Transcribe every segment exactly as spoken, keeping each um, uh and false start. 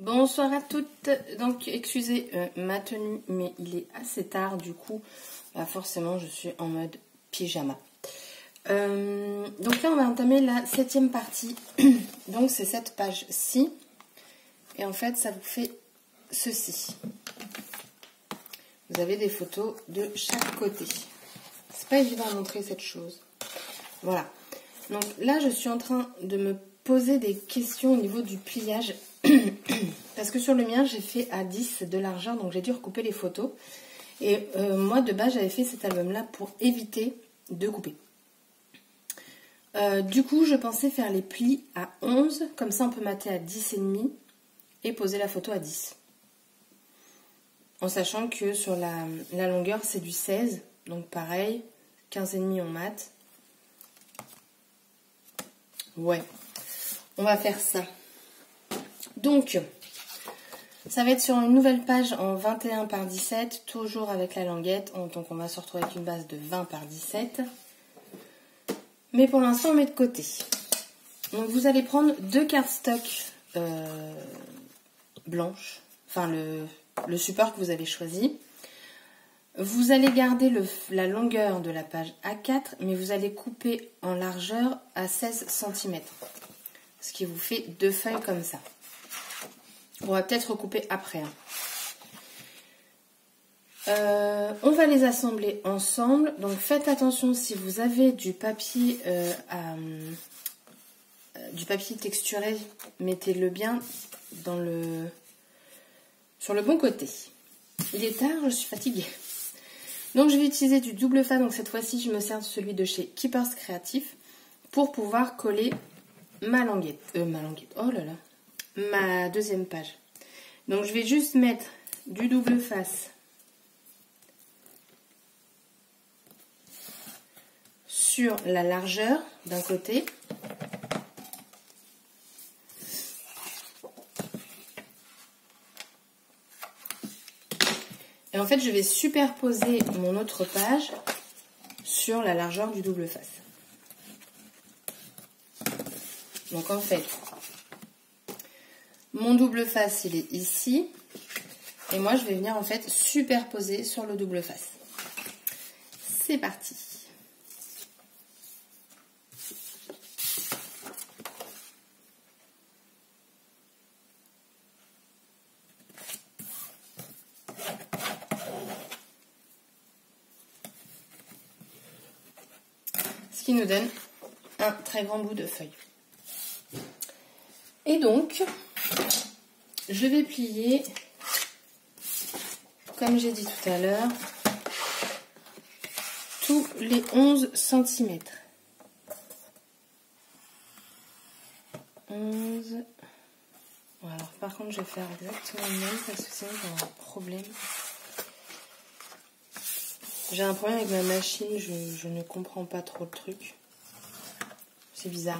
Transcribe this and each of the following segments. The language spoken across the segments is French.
Bonsoir à toutes. Donc excusez euh, ma tenue, mais il est assez tard, du coup bah, forcément je suis en mode pyjama. Euh, donc là on va entamer la septième partie. Donc c'est cette page-ci. Et en fait ça vous fait ceci. Vous avez des photos de chaque côté. C'est pas évident à montrer cette chose. Voilà. Donc là je suis en train de me poser des questions au niveau du pliage. Parce que sur le mien j'ai fait à dix de largeur, donc j'ai dû recouper les photos. Et euh, moi de base j'avais fait cet album là pour éviter de couper. Euh, du coup je pensais faire les plis à onze, comme ça on peut mater à dix et demi et poser la photo à dix. En sachant que sur la, la longueur c'est du seize, donc pareil, quinze et demi on mate. Ouais, on va faire ça. Donc, ça va être sur une nouvelle page en vingt et un par dix-sept, toujours avec la languette. Donc on va se retrouver avec une base de vingt par dix-sept. Mais pour l'instant, on met de côté. Donc vous allez prendre deux cardstock euh, blanches, enfin le, le support que vous avez choisi. Vous allez garder le, la longueur de la page A quatre, mais vous allez couper en largeur à seize centimètres. Ce qui vous fait deux feuilles comme ça. On va peut-être recouper après. Hein. Euh, on va les assembler ensemble. Donc faites attention si vous avez du papier, euh, à, euh, du papier texturé, mettez-le bien dans le, sur le bon côté. Il est tard, je suis fatiguée. Donc je vais utiliser du double fa. Donc cette fois-ci, je me sers de celui de chez Keepers Creatif pour pouvoir coller ma languette. Euh, ma languette. Oh là là. Ma deuxième page. Donc je vais juste mettre du double face sur la largeur d'un côté. Et en fait je vais superposer mon autre page sur la largeur du double face. Donc en fait, mon double face, il est ici. Et moi, je vais venir en fait superposer sur le double face. C'est parti. Ce qui nous donne un très grand bout de feuille. Et donc, je vais plier, comme j'ai dit tout à l'heure, tous les onze centimètres. onze. Bon, alors, par contre, je vais faire exactement le même parce que sinon, j'ai un problème. J'ai un problème avec ma machine, je, je ne comprends pas trop le truc. C'est bizarre.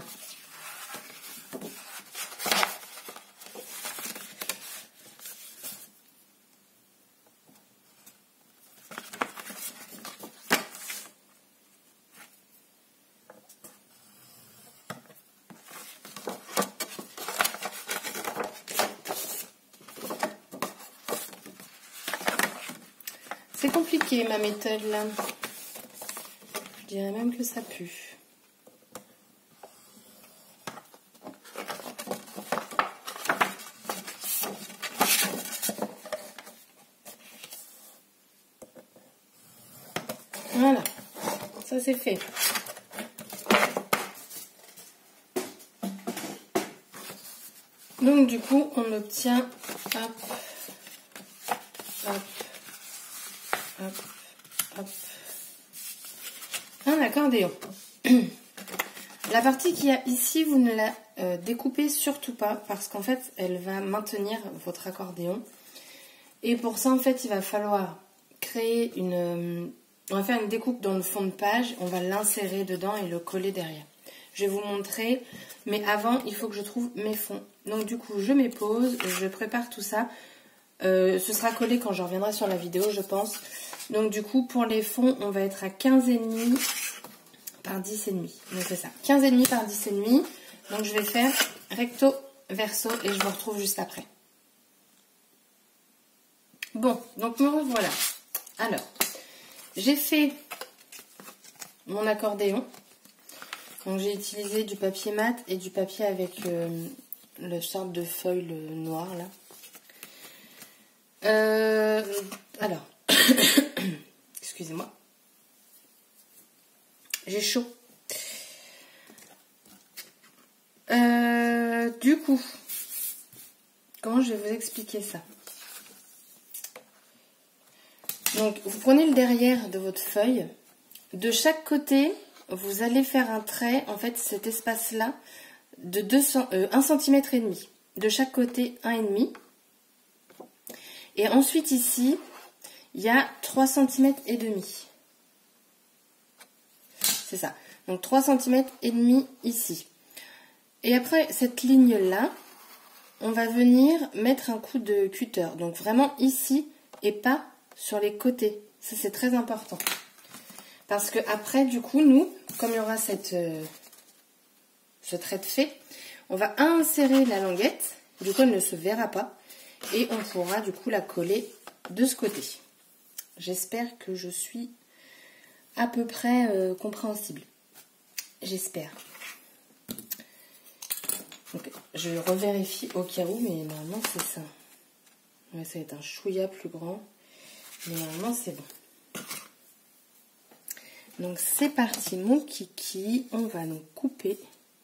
C'est compliqué ma méthode là. Je dirais même que ça pue. Voilà, ça c'est fait. Donc du coup on obtient hop, hop, hop, hop, un accordéon. La partie qu'il y a ici, vous ne la euh, découpez surtout pas parce qu'en fait elle va maintenir votre accordéon. Et pour ça en fait il va falloir créer une... Euh, on va faire une découpe dans le fond de page, on va l'insérer dedans et le coller derrière. Je vais vous montrer, mais avant il faut que je trouve mes fonds. Donc du coup je m'épose, je prépare tout ça. Euh, ce sera collé quand je reviendrai sur la vidéo je pense. Donc du coup pour les fonds on va être à quinze et demi par dix et demi. Donc c'est ça, quinze et demi par dix et demi. Donc je vais faire recto verso et je vous retrouve juste après. Bon, donc me revoilà. Alors, j'ai fait mon accordéon. Donc j'ai utilisé du papier mat et du papier avec euh, le sorte de feuille le noir là. Euh, alors, excusez-moi. J'ai chaud. Euh, du coup, comment je vais vous expliquer ça? Donc, vous prenez le derrière de votre feuille. De chaque côté, vous allez faire un trait, en fait, cet espace-là, de deux cents, euh, un centimètre et demi. De chaque côté, un et demi. Et ensuite, ici, il y a trois centimètres et demi. C'est ça. Donc, trois centimètres et demi ici. Et après, cette ligne-là, on va venir mettre un coup de cutter. Donc, vraiment ici et pas sur les côtés. Ça, c'est très important. Parce que après, du coup, nous, comme il y aura cette, euh, ce trait de fait, on va insérer la languette. Du coup, elle ne se verra pas. Et on pourra, du coup, la coller de ce côté. J'espère que je suis à peu près euh, compréhensible. J'espère. Donc, je revérifie au cas où, mais normalement, c'est ça. Ouais, ça va être un chouïa plus grand. Mais normalement, c'est bon. Donc, c'est parti, mon kiki. On va nous couper.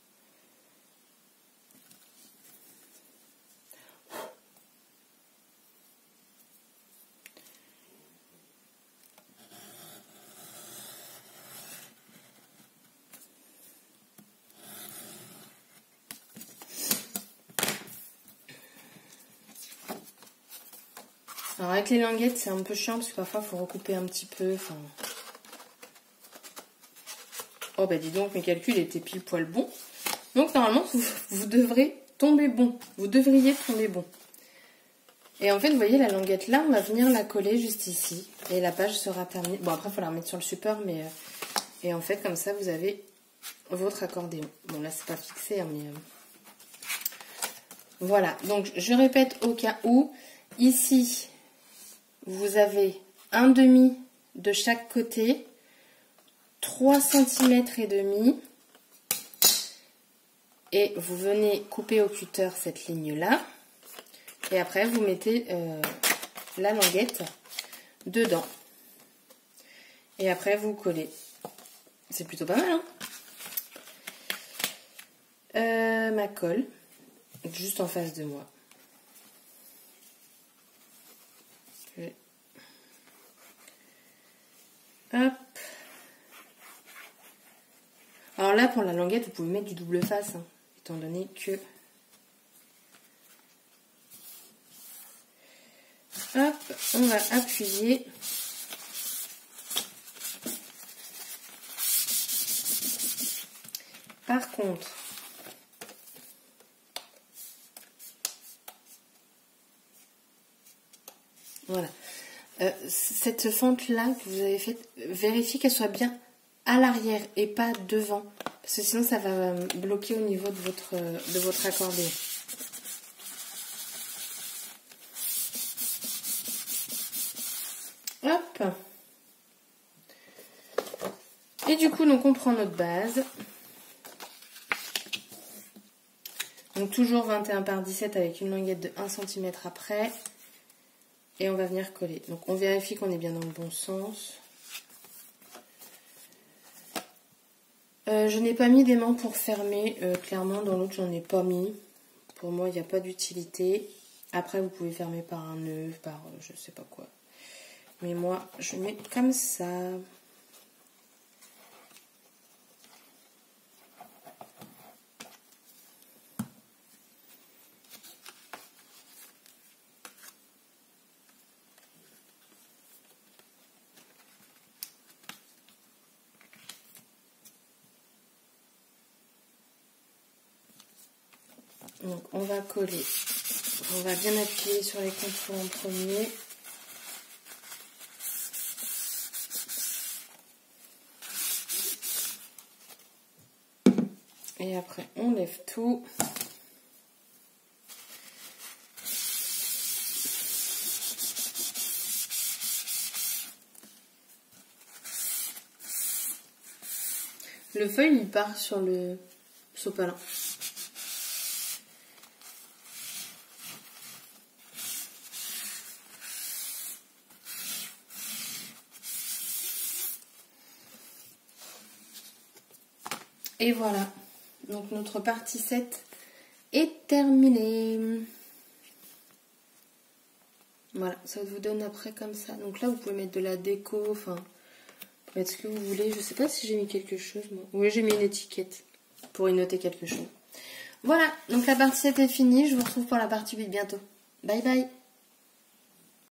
Alors, avec les languettes, c'est un peu chiant parce que parfois, il faut recouper un petit peu. Enfin... Oh, bah dis donc, mes calculs étaient pile poil bons. Donc, normalement, vous, vous devrez tomber bon. Vous devriez tomber bon. Et en fait, vous voyez, la languette là, on va venir la coller juste ici. Et la page sera terminée. Bon, après, il faut la remettre sur le support, mais... Euh... Et en fait, comme ça, vous avez votre accordéon. Bon, là, c'est pas fixé, hein, mais... Euh... Voilà. Donc, je répète au cas où. Ici... Vous avez un demi de chaque côté, trois centimètres et demi, et vous venez couper au cutter cette ligne-là, et après vous mettez euh, la languette dedans, et après vous collez. C'est plutôt pas mal, hein? euh, Ma colle, juste en face de moi. Hop. Alors là, pour la languette, vous pouvez mettre du double face, hein, étant donné que... Hop, on va appuyer. Par contre, voilà. Euh, cette fente-là que vous avez faite, vérifiez qu'elle soit bien à l'arrière et pas devant. Parce que sinon, ça va bloquer au niveau de votre, de votre accordéon. Hop. Et du coup, donc on prend notre base. Donc toujours vingt et un par dix-sept avec une languette de un centimètre après. Et on va venir coller. Donc on vérifie qu'on est bien dans le bon sens. Euh, je n'ai pas mis d'aimant pour fermer. Euh, clairement, dans l'autre, j'en ai pas mis. Pour moi, il n'y a pas d'utilité. Après, vous pouvez fermer par un nœud, par euh, je sais pas quoi. Mais moi, je mets comme ça. Donc on va coller, on va bien appuyer sur les contours en premier. Et après on lève tout. Le feuille, il part sur le sopalin. Et voilà, donc notre partie sept est terminée. Voilà, ça vous donne après comme ça. Donc là, vous pouvez mettre de la déco, enfin, vous pouvez mettre ce que vous voulez. Je sais pas si j'ai mis quelque chose, moi. Oui, j'ai mis une étiquette pour y noter quelque chose. Voilà, donc la partie sept est finie. Je vous retrouve pour la partie huit bientôt. Bye bye.